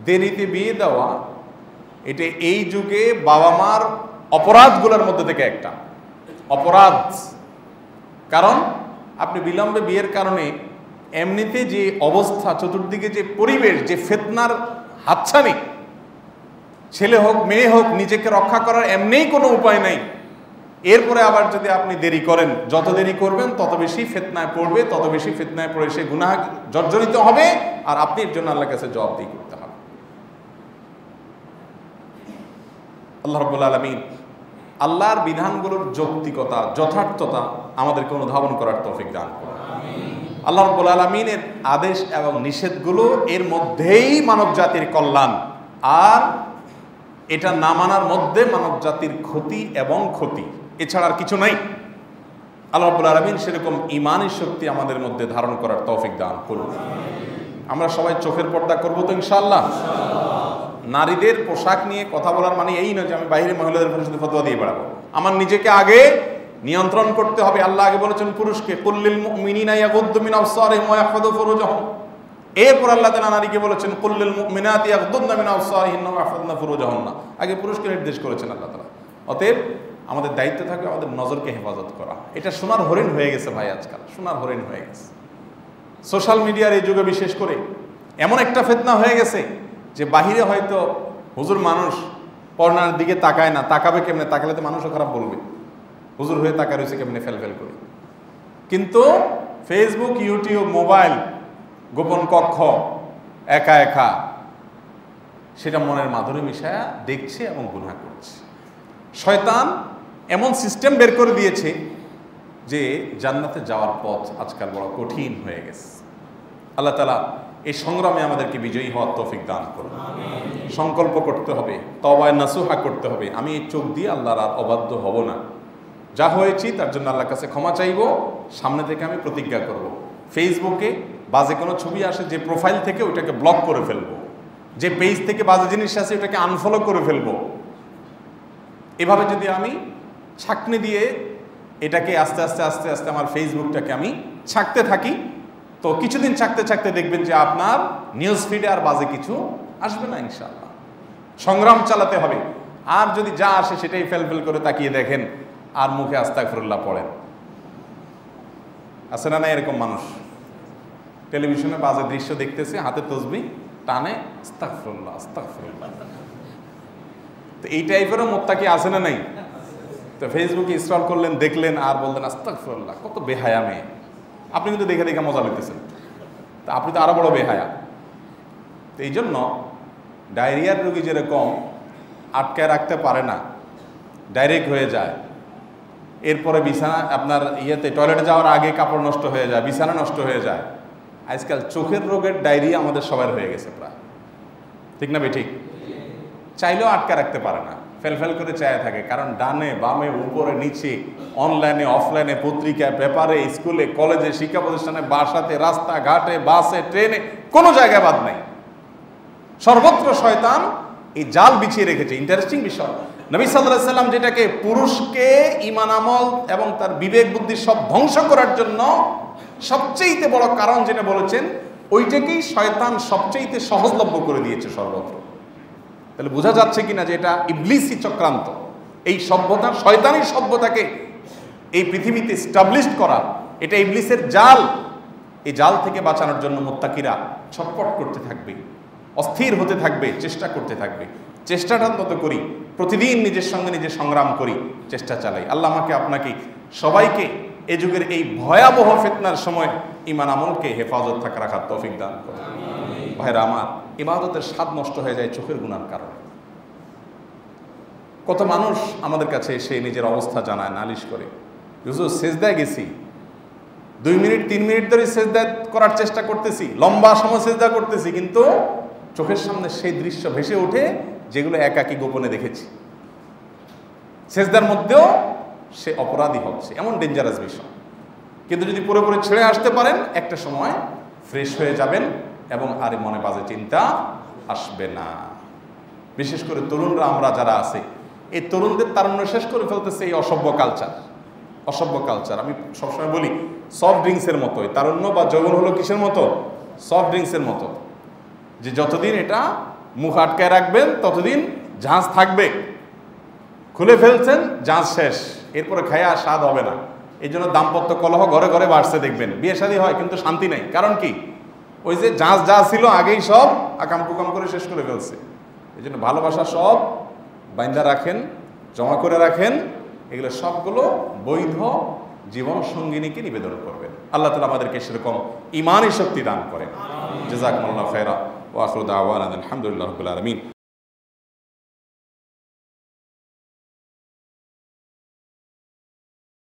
দেরিতে বিয়ে দেওয়া এটা এই যুগে বাবা মার অপরাধগুলোর মধ্যে থেকে একটা অপরাধ। কারণ আপনি বিলম্বে বিয়ের কারণে এমনিতে যে অবস্থা, চতুর্দিকে যে পরিবেশ, যে ফিতনার হাতছানি, ছেলে হোক মেয়ে হোক নিজেকে রক্ষা করার এমনিই কোনো উপায় নাই। এরপরে আবার যদি আপনি দেরি করেন, যত দেরি করবেন তত বেশি ফিতনায় পড়বে, তত বেশি ফিতনায় পড়ে সে গুনাহ জর্জরিত হবে, আর আপনি এর জন্য আল্লাহর কাছে জবাবদিহি করতে হবে। আল্লাহ রাব্বুল আলামিন আল্লাহর বিধানগুলোর যৌক্তিকতা, যথার্থতা আমাদেরকে অনুধাবন করার তৌফিক দান করুন। আল্লাহ রাব্বুল আলামিনের আদেশ এবং নিষেধগুলো এর মধ্যেই মানব জাতির কল্যাণ, আর এটা না মানার মধ্যে মানব জাতির ক্ষতি এবং ক্ষতি, এছাড়া আর কিছু নাই। আল্লাহ রাব্বুল আলামিন সেরকম ঈমানের শক্তি আমাদের মধ্যে ধারণ করার তৌফিক দান করুন। আমরা সবাই চোখের পর্দা করবো তো ইনশাআল্লাহ। নারীদের পোশাক নিয়ে কথা বলার মানে এই নয় যে আমি বাইরে মহিলাদের উপরে শুধু ফতোয়া দিয়ে বেড়াবো। আমার নিজেকে আগে নিয়ন্ত্রণ করতে হবে। আল্লাহ আগে বলেছেন পুরুষকে, কুল্লিল মুমিনিনা ইয়াগুদ্দু মিন আবসারিহিম ওয়া ইয়াহফাযু ফুরুজাহুম। এরপর আল্লাহ তাআলা নারীকে বলেছেন কুল্লিল মুমিনাতি ইয়াগুদ্দুনা মিন আবসারিহিন্না ওয়া ইয়াহফাযনা ফুরুজাহুন্না। আগে পুরুষকে নির্দেশ করেছেন আল্লাহ তাআলা। অতএব আমাদের দায়িত্ব থাকে আমাদের নজরকে হেফাজত করা। এটা সোনার হরিণ হয়ে গেছে ভাই, আজকাল সোনার হরিণ হয়ে গেছে। সোশ্যাল মিডিয়ার এই যুগে বিশেষ করে এমন একটা ফিতনা হয়ে গেছে যে বাহিরে হয়তো হুজুর মানুষ পর্নার দিকে তাকায় না, তাকাবে কেমনে, তাকালে তো মানুষও খারাপ বলবে, হুজুর হয়ে তাকা রয়েছে কেমনে ফেল ফেল করে। কিন্তু ফেসবুক, ইউটিউব, মোবাইল, গোপন কক্ষ, একা একা সেটা মনের মাধুরী মিশায়া দেখছে এবং গুনাহ করছে। শয়তান এমন সিস্টেম বের করে দিয়েছে যে জান্নাতে যাওয়ার পথ আজকাল বড় কঠিন হয়ে গেছে। আল্লাহ তাআলা এই সংগ্রামে আমাদেরকে বিজয়ী হওয়ার তৌফিক দান করুন। সংকল্প করতে হবে, তওবায়ে নাসুহা করতে হবে, আমি এই চোখ দিয়ে আল্লাহর আর অবাধ্য হব না। যা হয়েছি তার জন্য আল্লাহর কাছে ক্ষমা চাইব, সামনে থেকে আমি প্রতিজ্ঞা করব। ফেসবুকে বাজে কোনো ছবি আসে, যে প্রোফাইল থেকে ওইটাকে ব্লক করে ফেলবো, যে পেজ থেকে বাজে জিনিস আসে ওইটাকে আনফলো করে ফেলবো। এভাবে যদি আমি ছাঁকনি দিয়ে এটাকে আস্তে আস্তে আস্তে আস্তে আমার ফেসবুকটাকে আমি ছাঁকতে থাকি, তো কিছুদিন ছাঁকতে ছাঁকতে দেখবেন যে আপনার নিউজ ফিডে আর বাজে কিছু আসবে না ইনশাআল্লাহ। সংগ্রাম চালাতে হবে। আর যদি যা আসে সেটাই ফেল করে তাকিয়ে দেখেন আর মুখে আস্তাগফিরুল্লাহ পড়েন, আছে না এরকম মানুষ? টেলিভিশনে বাজে দৃশ্য দেখতেছে, হাতে তসবিহ টানে, আস্তাগফিরুল্লাহ আস্তাগফিরুল্লাহ। তো এই টাইপেরও মুত্তাকি আছে না নাই? তো ফেসবুকে স্ক্রল করলেন, দেখলেন আর বললেন আস্তাগফিরুল্লাহ, কত বেহায়া মেয়ে। আপনি কিন্তু দেখে দেখে মজা নিতেছেন, তা আপনি তো আরো বড় বেহায়া। তো এই জন্য ডায়রিয়ার রোগী যেরকম আটকায় রাখতে পারে না, ডাইরেক্ট হয়ে যায়, এরপরে বিছানা আপনার টয়লেটে যাওয়ার আগে কাপড় নষ্ট হয়ে যায়, বিছানা নষ্ট হয়ে যায়, আজকাল চোখের রোগের ডায়রিয়া আমাদের সবার হয়ে গেছে প্রায়, ঠিক না বেঠিক? চাইলেও আটকা রাখতে পারে না, ফেল করে চায় থাকে। কারণ ডানে বামে উপরে নিচে, অনলাইনে অফলাইনে, পত্রিকায়, পেপারে, স্কুলে কলেজে, শিক্ষা প্রতিষ্ঠানে, বাসাতে, রাস্তাঘাটে, বাসে, ট্রেনে, কোনো জায়গায় বাদ নাই। সর্বত্র শয়তান এই জাল বিছিয়ে রেখেছে। ইন্টারেস্টিং বিষয়, নবী সাল্লাল্লাহু আলাইহি সাল্লাম যেটাকে পুরুষকে ঈমান আমল এবং তার বিবেক বুদ্ধি সব ধ্বংস করার জন্য সবচেয়ে বড় কারণ যেটা বলেছেন, ওইটাকেই শয়তান সবচেয়ে সহজলভ্য করে দিয়েছে সর্বত্র। তাহলে বোঝা যাচ্ছে কিনা যে এটা ইবলিসি চক্রান্ত। এই সভ্যতা, শয়তানি সভ্যতাকে এই পৃথিবীতে এস্টাবলিশ করা, এটা ইবলিসের জাল। এই জাল থেকে বাঁচানোর জন্য মুত্তাকিরা ছটফট করতে থাকবে, অস্থির হতে থাকবে, চেষ্টা করতে থাকবে। চেষ্টাটা মতো করি, প্রতিদিন নিজের সঙ্গে নিজে সংগ্রাম করি, চেষ্টা চালাই। আল্লাহ আমাকে আপনাকে সবাইকে এ যুগের এই ভয়াবহ ফিতনার সময় ঈমান আমলকে হেফাজত রাখার তৌফিক দান করুন। ভাইরা আমার, ইবাদতের স্বাদ নষ্ট হয়ে যায় চোখের গুনার কারণে। কত মানুষ আমাদের কাছে এসে নিজের অবস্থা জানায়, নালিশ করে, হুজুর সেজদায় গেছি, 2 মিনিট 3 মিনিট ধরে সেজদা করার চেষ্টা করতেছি, লম্বা সময় সেজদা করতেছি, কিন্তু চোখের সামনে সেই দৃশ্য ভেসে ওঠে যেগুলো একাকী গোপনে দেখেছি। সেজদার মধ্যেও সে অপরাধী হচ্ছে, এমন ডেঞ্জারাস বিষয়। কিন্তু যদি পুরোপুরি ছেড়ে আসতে পারেন, একটা সময় ফ্রেশ হয়ে যাবেন এবং আর মনে বাজে চিন্তা আসবে না। বিশেষ করে তরুণরা আমরা যারা আছে, এই তরুণদের তারুণ্য শেষ করে ফেলতেছে এই অসভ্য কালচার। অসভ্য কালচার, আমি সবসময় বলি, সফট ড্রিঙ্কসের মতো। তারুণ্য বা যৌবন হলো কিসের মতো? সফট ড্রিঙ্কসের মতো, যে যতদিন এটা মুখ আটকায় রাখবেন ততদিন জাহাজ থাকবে, খুলে ফেলছেন জাহাজ শেষ, এরপরে খায়া স্বাদ হবে না। এই জন্য দাম্পত্য কলহ ঘরে ঘরে বাড়ছে, দেখবেন বিয়ে শাদী হয় কিন্তু শান্তি নেই। কারণ কি? ওই যে জাহাজ যা ছিল আগেই সব আকাম কুকাম করে শেষ করে ফেলছে। এই জন্য ভালোবাসা সব বাইন্দা রাখেন, জমা করে রাখেন, এগুলো সবগুলো বৈধ জীবন সঙ্গিনীকে নিবেদন করবেন। আল্লাহ তাআলা আমাদেরকে সেরকম ঈমানী শক্তি দান করেন। জাযাকুমুল্লাহু খায়রা ওয়া আখিরু দাওয়ানা আলহামদুলিল্লাহি রাব্বিল আলামিন।